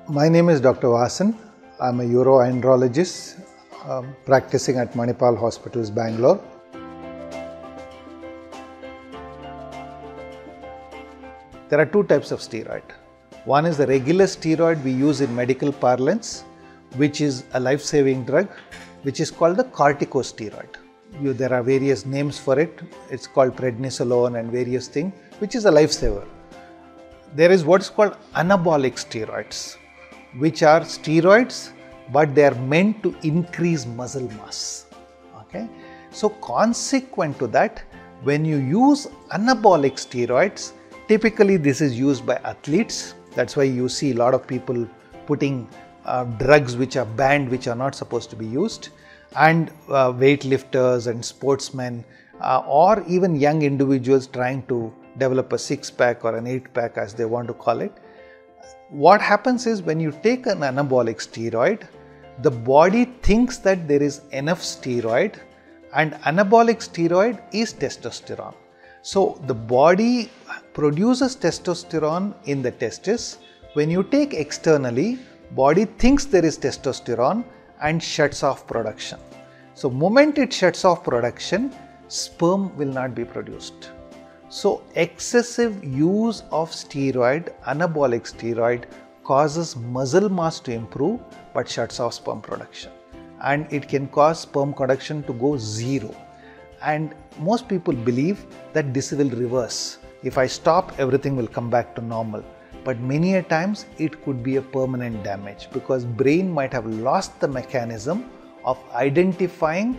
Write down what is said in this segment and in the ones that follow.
My name is Dr. Vasan. I'm a uroenterologist practicing at Manipal Hospitals, Bangalore. There are two types of steroid. One is the regular steroid we use in medical parlance, which is a life-saving drug, which is called the corticosteroid. There are various names for it. It's called prednisolone and various things, which is a lifesaver. There is what is called anabolic steroids, which are steroids, but they are meant to increase muscle mass. Okay, so consequent to that, when you use anabolic steroids, typically this is used by athletes. That's why you see a lot of people putting drugs which are banned, which are not supposed to be used, and weightlifters and sportsmen, or even young individuals trying to develop a six-pack or an 8-pack, as they want to call it. What happens is, when you take an anabolic steroid, the body thinks that there is enough steroid, and anabolic steroid is testosterone. So the body produces testosterone in the testis. When you take externally, body thinks there is testosterone and shuts off production. So moment it shuts off production, sperm will not be produced. So excessive use of steroid, anabolic steroid, causes muscle mass to improve but shuts off sperm production, and it can cause sperm production to go zero. And most people believe that this will reverse. If I stop, everything will come back to normal. But many a times it could be a permanent damage, because brain might have lost the mechanism of identifying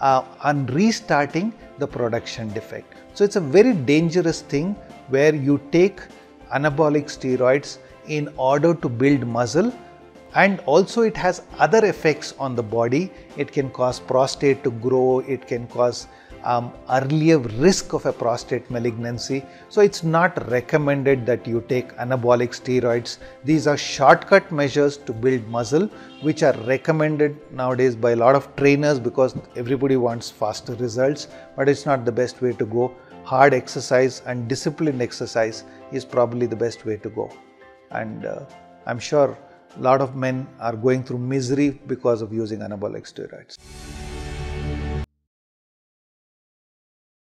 and restarting the production defect. So it's a very dangerous thing where you take anabolic steroids in order to build muscle, and also it has other effects on the body. It can cause prostate to grow, it can cause earlier risk of a prostate malignancy. So it's not recommended that you take anabolic steroids. These are shortcut measures to build muscle, which are recommended nowadays by a lot of trainers, because everybody wants faster results, but it's not the best way to go. Hard exercise and disciplined exercise is probably the best way to go. And I'm sure a lot of men are going through misery because of using anabolic steroids.